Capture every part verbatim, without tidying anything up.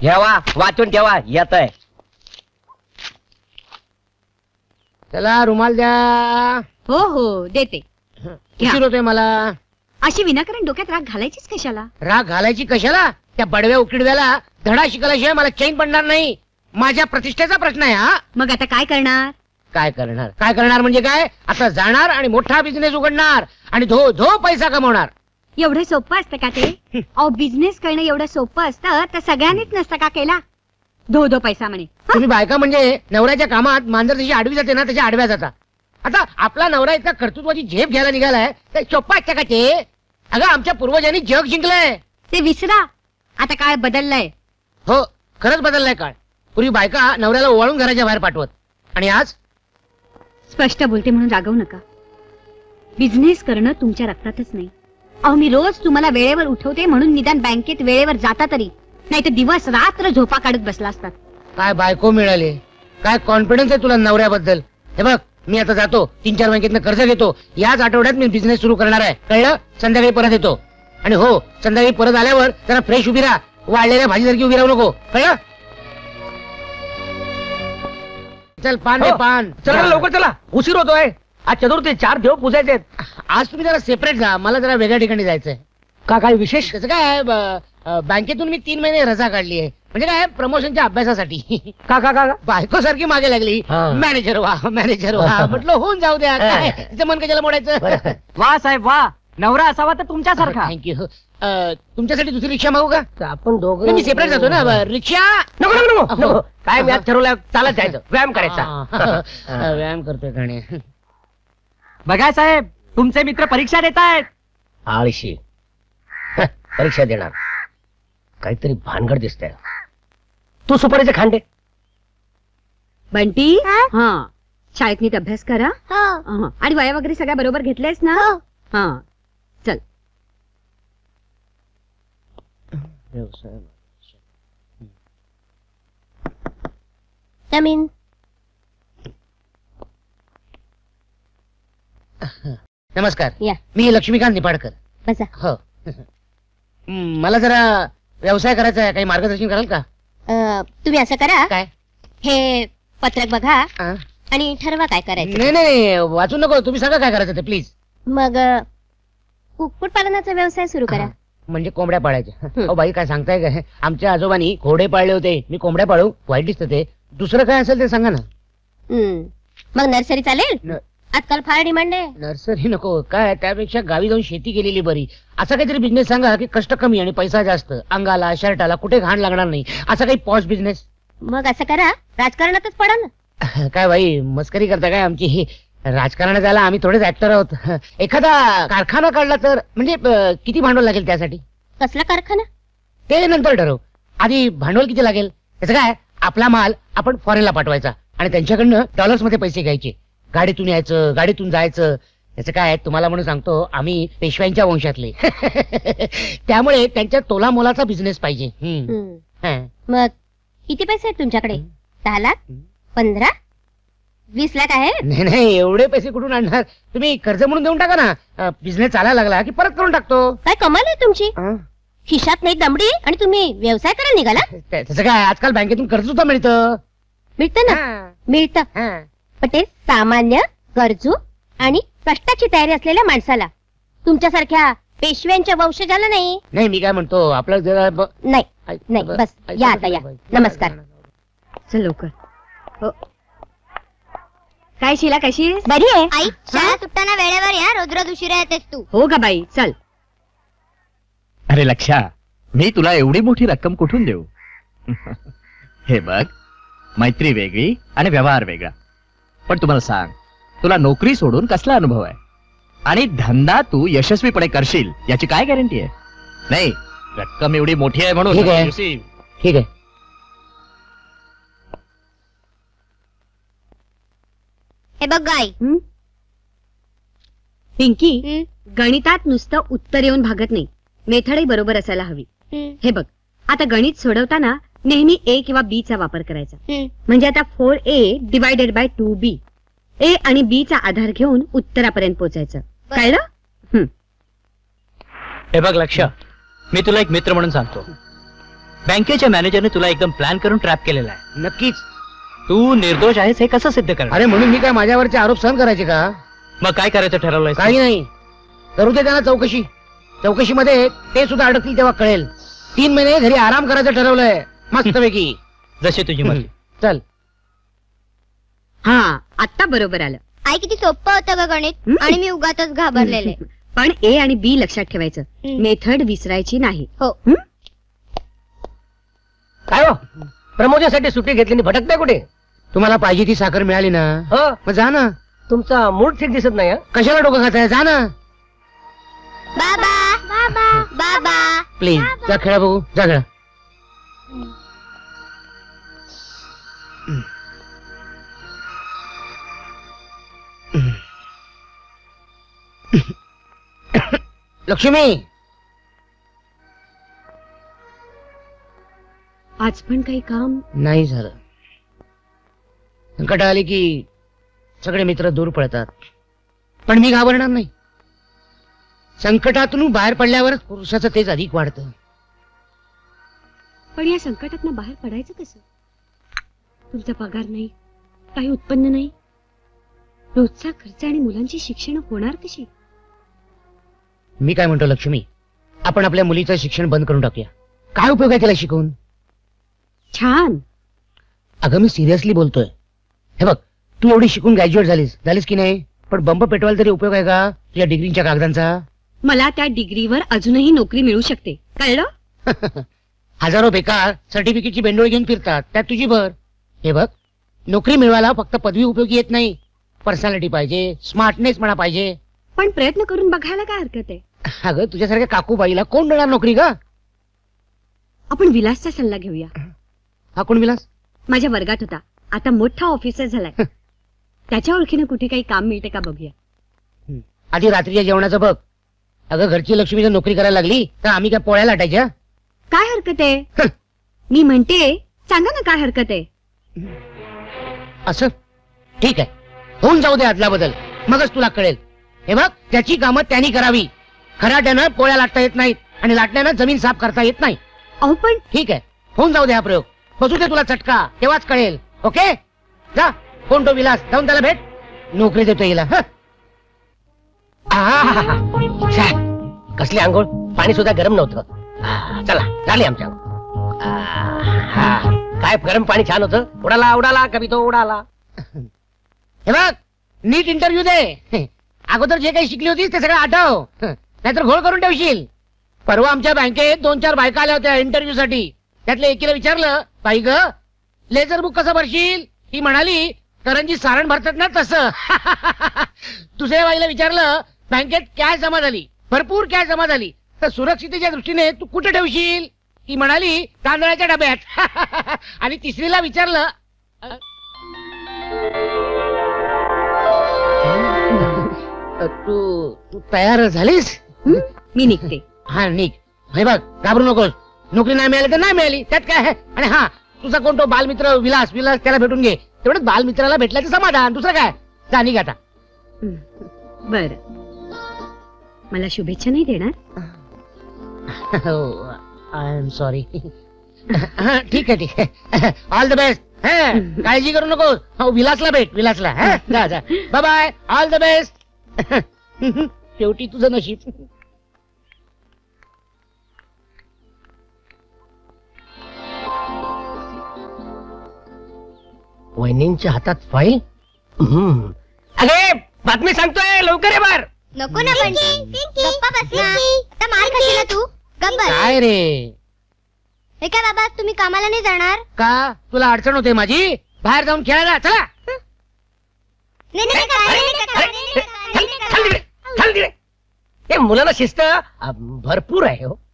ठेवा वाचून ठेवा येत आहे. चला रुमाल द्या. हो हो देते. उशीर होतोय मला. अशी विनाकारण डोक्यात राग घालायचीच कशाला? राग घालायची कशाला? त्या बडव्या उकिडव्याला धडा शिकल्याशिवाय मला चैन पडणार नाही. माझ्या प्रतिष्ठेचा प्रश्न आहे हा. मग आता काय करणार? काय करणार काय करणार म्हणजे काय? आता जाणार आणि मोठा बिझनेस उघडणार आणि धो धो पैसा कमवणार. एवढं सोपं असतं का ते? अहो बिझनेस करणं एवढं सोपं असतं तर सगळ्यांनीच नसतं का केला? धो धो पैसा म्हणे. तुम्ही बायका म्हणजे नवऱ्याच्या कामात मांजर जशी आडवी जाते ना त्याच्या आडव्या जाता. आता आपला नवरा इतका कर्तृत्वाची झेप घ्यायला निघालाय तर चोप्पा असतं का ते? अगं आमच्या पूर्वजांनी जग जिंकलंय. ते विसरा. आता काळ बदललाय. हो खरंच बदललाय काळ. पूर्वी बायका नवऱ्याला ओवाळून घराच्या बाहेर पाठवत आणि आज स्पष्ट बोलते म्हणून रागवू नका. बिझनेस करणं तुमच्या रक्तातच नाही. अहो मी रोज तुम्हाला वेळेवर उठवते म्हणून निदान बँकेत वेळेवर जाता तरी, नाही तर दिवस रात्र झोपा काढत बसला असतात. काय बायको मिळाली. काय कॉन्फिडन्स आहे तुला नवऱ्याबद्दल. हे बघ मी आता जातो तीन चार बँकेतनं कर्ज घेतो. याच आठवड्यात मी बिझनेस सुरू करणार आहे कळलं. संध्याकाळी परत येतो. आणि हो संध्याकाळी परत आल्यावर जरा फ्रेश उभी राहा. वाळलेल्या भाजीसारखी उभी राहू नको कळलं. चल पान दे पान. चला लवकर चला उशीर होतोय. आज चतुर्थी चार देव पूजायचे. आज तुम्ही जरा सेपरेट जा. मला जरा वेगळ्या ठिकाणी जायचंय. का काय विशेष? कसं काय बँकेतून मी तीन महिने रजा काढली आहे. म्हणजे काय प्रमोशनच्या अभ्यासासाठी. का का का बायको सारखी मागे लागली. मॅनेजर व्हा मॅनेजर व्हा. म्हटलं होऊन जाऊ द्या. काय तिचं मन कशाला मोडायचं. वा साहेब वा. नवरा असावा तर तुमच्यासारखा. थँक्यू. तुमच्यासाठी दुसरी रिक्षा मागू का? आपण दोघं मी सेपरेट जातो ना. रिक्षा नको नको नको. काय मी आज ठरवलं चालत जायचं. व्यायाम करायचा. व्यायाम करतोय गाणे. बघा साहेब तुमचे मित्र परीक्षा देत आहेत. आळशी परीक्षा देणार. काहीतरी भानगड दिसतंय. तू सुपारीचे खांडे. बंटी हा शाळेत नीट अभ्यास करा. हा. आणि वया वगैरे सगळ्या बरोबर घेतल्यास ना? हा चल. जमीन नमस्कार. या. मी लक्ष्मीकांत निपाडकर. बसा. हो मला जरा व्यवसाय करायचा आहे. काही मार्गदर्शन कराल का? अ, तुम्ही असं करा. काय? हे पत्रक बघा हा? आणि ठरवा काय करायचं. नाही नाही वाचू नको. तुम्ही सांगा काय करायचं ते प्लीज. मग कुक्कुट पालनाचा व्यवसाय सुरू करा. म्हणजे कोंबड्या पाळायच्या. हो बाई काय सांगताय काय? आमच्या आजोबांनी घोडे पाळले होते. मी कोंबड्या पाळू वाईट दिसतं ते. दुसरं काय असेल ते सांगा ना. हम्म. मग नर्सरी चालेल. न- आजकाल फार डिमांड आहे. नर्सरी नको. काय त्यापेक्षा गावी जाऊन शेती केलेली बरी. असा काहीतरी बिझनेस सांगा की कष्ट कमी आणि पैसा जास्त. अंगाला शर्टाला कुठे घाण लागणार नाही. असा काही पॉश बिझनेस. मग असं करा राजकारणातच पडा ना. काय बाई मस्करी करता काय आमची? राजकारणात जायला आम्ही थोडेच ऍक्टर आहोत. एखादा कारखाना काढला तर म्हणजे अ, किती भांडवल लागेल त्यासाठी? कसला कारखाना? ते नंतर ठरव. आधी भांडवल किती लागेल? त्याचं काय आपला माल आपण फॉरेनला पाठवायचा आणि त्यांच्याकडनं डॉलर्स मध्ये पैसे घ्यायचे. गाडीतून यायचं गाडीतून जायचं. याचं काय तुम्हाला म्हणून सांगतो आम्ही पेशव्यांच्या वंशातले. त्यामुळे त्यांच्या तोला मोलाचा बिझनेस पाहिजे. हम्म. हम्म. हा. मग किती पैसे आहेत तुमच्याकडे? दहा लाख पंधरा वीस लाख आहे? नाही नाही एवढे पैसे कुठून आणणार? तुम्ही कर्ज म्हणून देऊन टाका ना. बिझनेस चालायला लागला की परत करून टाकतो. काय कमाल आहे तुमची. हा? खिशात नाही दमडी आणि तुम्ही व्यवसाय करायला निघाला. त्याचं काय आजकाल बँकेतून कर्ज सुद्धा मिळतं. मिळतं ना. हा. मिळतं हा. पण ते सामान्य गरजू आणि कष्टाची तयारी असलेल्या माणसाला. तुमच्यासारख्या पेशव्यांच्या वंशजाला नाही. नाही मी काय म्हणतो आपलं जरा ब- नाही ऐक- नाही ब- बस ऐक- या आता या. नमस्कार. चल लवकर. हो. काय शिला कशी आहेस? बरी आहे आई शाळा सुटताना वेळेवर या. रोज रोज उशिरा येतेस तू. हो का बाई चल. अरे लक्षा मी तुला एवढी मोठी रक्कम कुठून देऊ? हे बघ मैत्री वेगळी आणि व्यवहार वेगळा. पण तुम्हाला सांग तुला नोकरी सोडून कसला अनुभव आहे आणि धंदा तू यशस्वीपणे करशील याची काय गॅरंटी आहे? नाही रक्कम एवढी मोठी आहे म्हणून ठीक आहे. तुझी- ठीक आहे. हे बघ गाई. पिंकी हं, गणितात नुसतं उत्तर येऊन भागत नाही. मेथडही बरोबर असायला हवी. हं, हे बघ आता गणित सोडवताना नेहमी ए किंवा बी चा वापर करायचा. हं. म्हणजे आता four A divided by two B. A आणि बी चा आधार घेऊन उत्तरापर्यंत पोहोचायचं. कळलं? हं. हे बघ लक्ष मी तुला एक मित्र म्हणून सांगतो. बँकेच्या मॅनेजरने तुला एकदम प्लॅन करून ट्रॅप केलेला आहे. नक्कीच. तू निर्दोष आहेस हे कसं सिद्ध करणार? अरे म्हणून मी काय माझ्यावरचे आरोप सहन करायचे का? मग काय करायचं ठरवलंय? काही नाही, करू दे त्यांना चौकशी. चौकशीमध्ये ते सुद्धा अडकतील तेव्हा कळेल. तीन महिने घरी आराम करायचं ठरवलंय मस्तपैकी. जशी तुझी मर्जी. चल. हा आता बरोबर आलं. आई किती सोपं होतं ग गणित, हम्म. आणि मी उगाचच घाबरलेले. पण ए आणि बी लक्षात ठेवायचं, हम्म. मेथड विसरायची नाही. हो. काय हो प्रमोशन साठी सुट्टी घेतली भटकताय कुठे? तुम्हाला पाहिजे ती साखर मिळाली ना, हो मग जा ना. तुमचा मूड ठीक दिसत नाही हं? कशाला डोकं खाताय? जा ना बाबा बाबा बाबा प्लीज. जा खेळा बघू, जा खेळा. लक्ष्मी, आज पण काही काम नाही झालं. संकट आले की सगळे मित्र दूर पळतात, पण मी घाबरणार नाही. संकटातून बाहेर पडल्यावरच पुरुषाचं तेज अधिक वाढतं. पण या संकटातनं बाहेर पडायचं कसं? तुमचा पगार नाही, काही उत्पन्न नाही, रोजचा खर्च आणि मुलांची शिक्षण होणार कशी? मी काय म्हणतो लक्ष्मी, आपण आपल्या मुलीचं शिक्षण बंद करून टाकूया. काय उपयोग आहे त्याला शिकवून? छान. अगं मी सिरियसली बोलतोय. हे बघ, तू एवढी शिकून ग्रॅज्युएट झालीस झालीस की नाही, पण बंब पेटवायला तरी उपयोग आहे का तुझ्या डिग्रीच्या कागदांचा? मला त्या डिग्रीवर अजूनही नोकरी मिळू शकते, कळलं? हजारो बेकार सर्टिफिकेटची बेंडोळी घेऊन फिरतात, त्यात तुझी भर. हे बघ, नोकरी मिळवायला फक्त पदवी उपयोगी येत नाही, पर्सनॅलिटी पाहिजे, स्मार्टनेस म्हणा पाहिजे. पण प्रयत्न करून बघायला काय हरकत आहे? अगं तुझ्यासारख्या काकूबाईला कोण देणार नोकरी का? आपण विलासचा सल्ला घेऊया. हा कोण विलास? माझ्या वर्गात होता, आता मोठा ऑफिसर झालाय. त्याच्या ओळखीनं कुठे काही काम मिळते का बघूया. आधी रात्रीच्या जेवणाचं बघ. अगं घरची लक्ष्मी जर नोकरी करायला लागली तर आम्ही काय पोळ्या लाटायच्या? काय हरकत आहे? मी म्हणते, सांगा ना काय हरकत आहे? असं ठीक आहे, होऊन जाऊ दे आदला बदल, मगच तुला कळेल. हे बघ, त्याची कामं त्यांनी करावी. खराट्यानं पोळ्या लाटता येत नाहीत आणि लाटण्यानं जमीन साफ करता येत नाही. अहो पण ठीक आहे, होऊन जाऊ दे हा प्रयोग. बसू दे तुला चटका, तेव्हाच कळेल. ओके, जा. कोण तो विलास? जाऊन त्याला भेट, नोकरी देतो हिला. छा, कसली आंघोळ, पाणी सुद्धा गरम नव्हतं. आ, चला झाली आमच्या. आ, हा, काय गरम पाणी छान होतं. उडाला उडाला कभी तो उडाला. हे बघ, नीट इंटरव्ह्यू दे. अगोदर जे काही शिकली होतीस ते सगळं आठव, नाहीतर घोळ करून ठेवशील. परवा आमच्या बँकेत दोन चार बायका आल्या होत्या इंटरव्ह्यू साठी. त्यातल्या एकीला विचारलं, बाई ग लेझर बुक कसं भरशील? ती म्हणाली, करंजी सारण भरतात ना तसं. दुसऱ्या बाईला विचारलं, बँकेत काय जमा झाली? भरपूर काय जमा झाली, तर सुरक्षितेच्या दृष्टीने तू कुठे ठेवशील? ती म्हणाली, तांदळाच्या डब्यात. आणि तिसरीला विचारलं, तू तू तयार झालीस? मी निघते. हा निघ. हे बघ, घाबरू नकोस. नोकरी नाही मिळाली तर नाही मिळाली, त्यात काय आहे. आणि हा, तुझा कोण तो बालमित्र विलास विलास त्याला भेटून घे. तेवढं बालमित्राला भेटल्याचं समाधान, दुसरं काय. जा निघ आता. बर, मला शुभेच्छा नाही देणार? I am sorry. ठीक आहे ठीक आहे, ऑल द बेस्ट. काळजी करू नको. हो, विलासला भेट, विलासला. हा, जा जा, bye bye, all the best. शेवटी तुझं नशीब. वहिनींच्या हातात फाईल. हम्म. अरे बातमी सांगतोय, लवकर ये बार. नको ना बंटी, गप्पा बस ना. आता मार खाशील ना तू. गप्प बस. काय रे? हे काय बाबा, तुम्ही कामाला नाही जाणार? का तुला अडचण होते माझी? बाहेर जाऊन खेळायला चला. नाही नाही काका, नाही, नाही काका, नाही, नाही काका, नाही, नाही काका. चल तिकडे, चल तिकडे. हे मुलांना शिस्त अ, भरपूर आहे हो.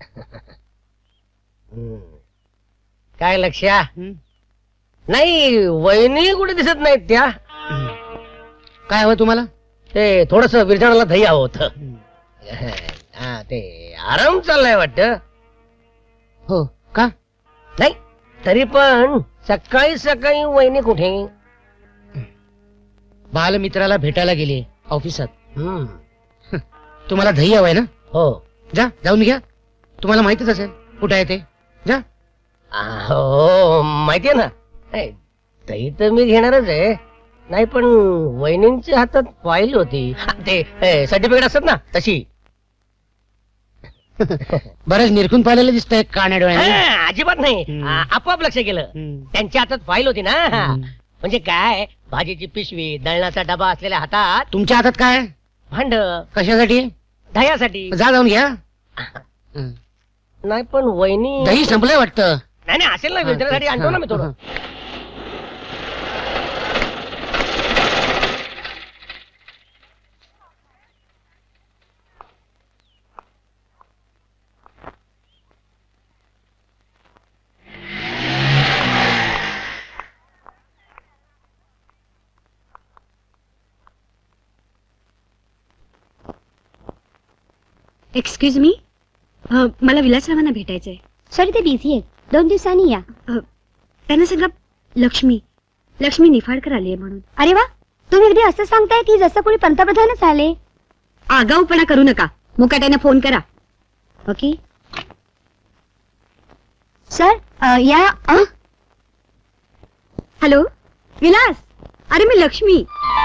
हम्म. काय लक्ष्या? नाही, वहिनी कुठे दिसत नाहीत त्या. काय हवं तुम्हाला? ते थोडस विरजणाला दही हवं होतं. हा, ते आराम चाललाय वाटत. हो का? नाही तरी पण सकाळी सकाळी वहिनी कुठे? बालमित्राला भेटायला गेली ऑफिसात. हम्म. तुम्हाला दही हवंय ना? हो. जा, जाऊन घ्या. तुम्हाला माहितच असेल कुठे आहे ते. जा. हो माहितीये ना. नाही, दही तर मी घेणारच आहे. नाही पण वहिनींच्या हातात फाईल होती. ते सर्टिफिकेट असतात ना तशी. बरंच निरखून पाहिलेलं दिसतंय काण्या डोळ्याने. हा, अजिबात नाही. हम्म. आ, आपोआप लक्ष गेलं. हम्म. त्यांच्या हातात फाईल होती ना. हम्म. म्हणजे काय, भाजीची पिशवी, दळणाचा डबा असलेल्या हातात तुमच्या हातात काय? भांड, कशासाठी? दह्यासाठी. जा जाऊन घ्या. नाही पण वहिनी. दही संपलंय वाटतं. नाही नाही असेल ना, विचारासाठी आणतो ना मी थोडं. एक्सक्यूज मी, मला विलासरावांना भेटायचंय. सॉरी ते बिझी आहेत, दोन दिवसांनी या. अ, त्यांना सांगा लक्ष्मी लक्ष्मी निफाडकर आली आहे म्हणून. अरे वा, तुम्ही अगदी असं सांगताय की जसं कोणी पंतप्रधानच आले. आगाऊपणा करू नका, मुकाट्याने फोन करा. ओके सर, अ, या. अ? हॅलो विलास, अरे मी लक्ष्मी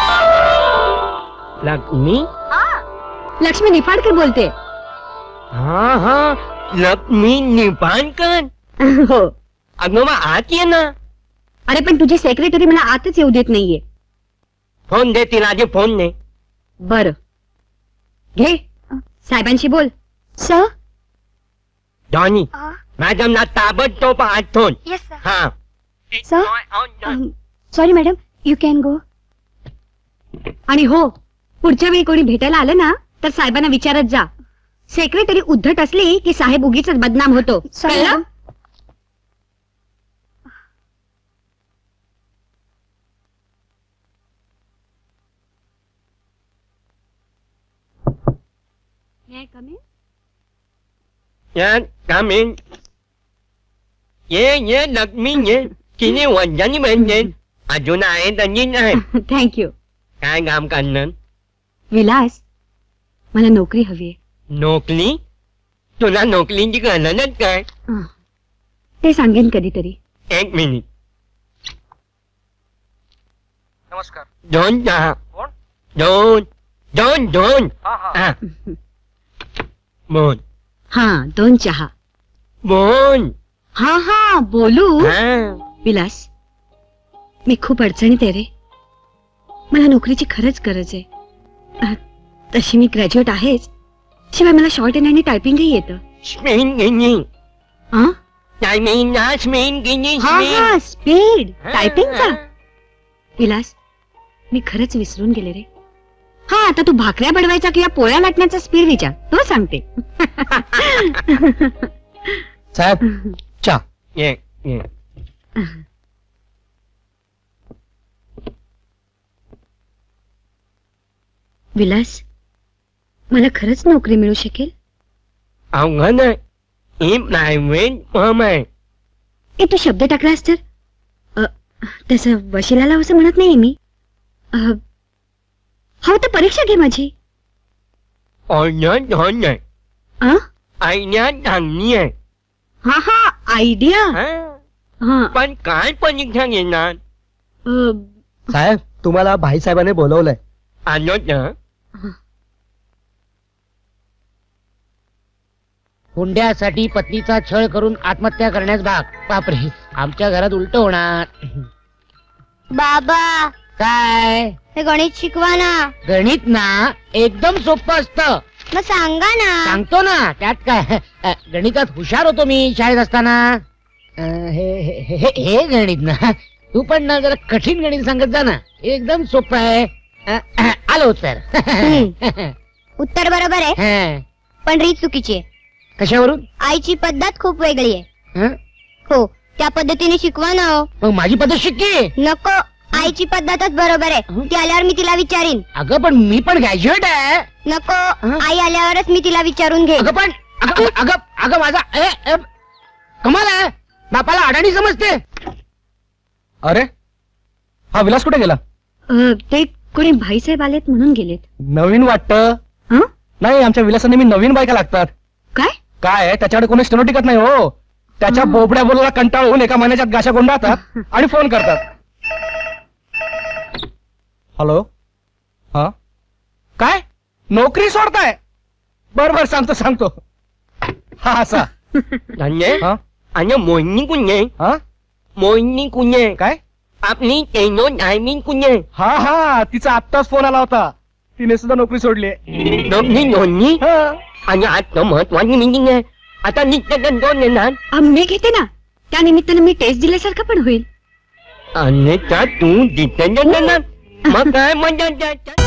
लक्ष्मी. लक्ष्मी निफाडकर बोलते. हा हा, लक्ष्मी निपाणकर. हो. अगं मग आत ये ना. अरे पण तुझे सेक्रेटरी मला आतच येऊ देत नाहीये. फोन दे तिला आधी, फोन दे. बर घे, साहेबांशी बोल. सर. डॉनी, अ? मॅडमला ताबडतोब आठवण. Yes sir. हा. Sir, sorry madam, you can go. आणि हो, पुढच्या वेळी कोणी भेटायला आलं ना तर साहेबांना विचारत जा. सेक्रेटरी उद्धट असली की साहेब उगीच बदनाम होतो. Sorry, कळलं? Madam. May I come in? या कामीन. ये ये लक्ष्मी ये. किती वंजानी म्हणजे अजून आहे तशी नाही. थँक्यू. काय काम करणार? विलास, मला नोकरी हवी आहे. नोकरी? तुला नोकरीची गरजच काय? ते सांगेन कधीतरी. एक मिनिट. नमस्कार. दोन चहा. कोण? दोन दोन दोन. हा हा. हा. बोल हा, दोन चहा. बोल. हा हा बोलू. हा. विलास, मी खूप अडचणीत आहे रे. मला नोकरीची खरंच गरज आहे. अ, तशी मी ग्रॅज्युएट आहेच, शिवाय मला शॉर्ट हँड आणि टायपिंगही येतं. स्पेन गिनी. हा टायमिंग ना स्पेन गिनी. हा, स्पीड टायपिंगचा. विलास, मी खरंच विसरून गेले रे. हा, आता तू भाकऱ्या बनवायचा किंवा पोळ्या लाटण्याचा स्पीड विचार, तो सांगते. साहेब चा. ये ये. विलास, मला खरंच नोकरी मिळू शकेल? अवघड आहे. ही प्रायव्हेट फर्म आहे. ए, तू शब्द टाकलास तर अ, तसं वशिलाला असं म्हणत नाही मी. अ, हवं तर परीक्षा घे माझी. ऑर्डर धोन आहे. अ? आयडिया चांगली आहे. हा हा, आयडिया. हा. हा. पण काय परीक्षा घेणार? अ, साहेब, तुम्हाला भाईसाहेबांनी बोलवलंय. आलो तर. हुंड्यासाठी पत्नीचा छळ करून आत्महत्या करण्यास भाग. बापरे, आमच्या घरात उलट होणार. बाबा, काय हे गणित शिकवा ना. गणित ना एकदम सोपं असतं. मग सांगा ना. सांगतो ना, त्यात काय. अ, गणितात हुशार होतो मी शाळेत असताना. अ, हे हे- हे हे गणित ना, तू पण ना जरा कठीण गणित सांगत जा ना. एकदम सोपं आहे. अ, अ, आलं उत्तर. उत्तर बरोबर आहे, हं. पण रीत चुकीची आहे. कशावरून? आईची पद्धत खूप वेगळी आहे. हं? हो, त्या पद्धतीने शिकवा ना. हो. मग माझी पद्धत शिक्की. नको, आईची पद्धतच बरोबर आहे. ती आल्यावर मी तिला विचारीन. अगं पण मी पण ग्रॅज्युएट आहे. नको, हं? आई आल्यावरच मी तिला विचारून घेईन. अगं पण अगं अगं अगं माझा ए, ए, कमाल आहे. बापाला अडाणी समजते. अरे, हा विलास कुठे गेला? अ, ते कोणी भाईसाहेब आलेत म्हणून गेलेत. नवीन वाटतं. हं? नाही, आमच्या विलासाने मी नवीन बायका लागतात. काय? काय त्याच्याकडे कोणी स्टेनो टिकत नाही हो. त्याच्या बोबड्या बोलायला कंटाळून एका महिन्याच्यात गाशा गोंडाळतात आणि फोन करतात. हॅलो, हा काय नोकरी सोडताय? बर बर सांगतो सांगतो. हा असा धन्य हा आणि मोहिनी कुंजे हा मोहिनी कुंजे काय आपली तेनो टायमिंग कुंजे हा हा तिचा आत्ताच फोन आला होता. तिने सुद्धा नोकरी सोडली. दोन्ही दोन्ही हा आणि आता महत्वाची मीटिंग आहे. आता नित्य दोन येणार अ, मी घेते ना, त्या निमित्तानं मी टेस्ट दिल्यासारखं पण होईल. आणि त्या तू डिपेंडंट येणार मग काय मजा